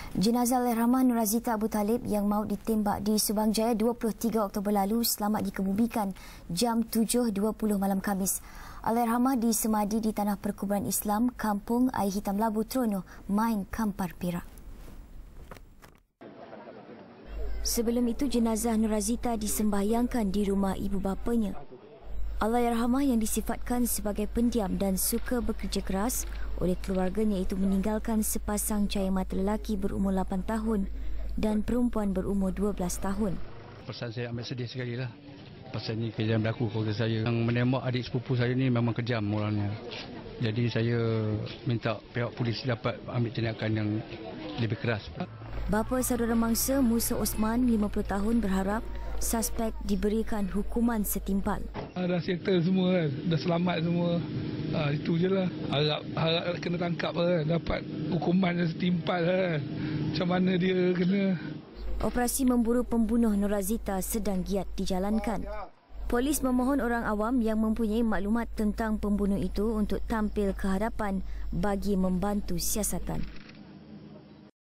Jenazah Allahyarhamah Nur Razita Abu Talib yang maut ditembak di Subang Jaya 23 Oktober lalu selamat dikebumikan jam 7.20 malam Khamis. Allahyarhamah disemadi di Tanah Perkuburan Islam, Kampung Air Hitam Labu Trono, Main, Kampar, Perak. Sebelum itu, jenazah Nur Razita disembahyangkan di rumah ibu bapanya. Allahyarhamah yang disifatkan sebagai pendiam dan suka bekerja keras oleh keluarganya itu meninggalkan sepasang cahaya mata lelaki berumur 8 tahun dan perempuan berumur 12 tahun. Perasaan saya amat sedih sekali lah. Pasal ni kejadian berlaku keluarga saya. Yang menembak adik sepupu saya ni memang kejam orangnya. Jadi saya minta pihak polis dapat ambil tindakan yang lebih keras. Bapa saudara mangsa Musa Osman 50 tahun berharap suspek diberikan hukuman setimpal. Dah settle semua kan, dah selamat semua. Itu je lah. Harap kena tangkap kan, dapat hukuman yang setimpal kan. Macam mana dia kena. Operasi memburu pembunuh Nur Razita sedang giat dijalankan. Polis memohon orang awam yang mempunyai maklumat tentang pembunuh itu untuk tampil ke hadapan bagi membantu siasatan.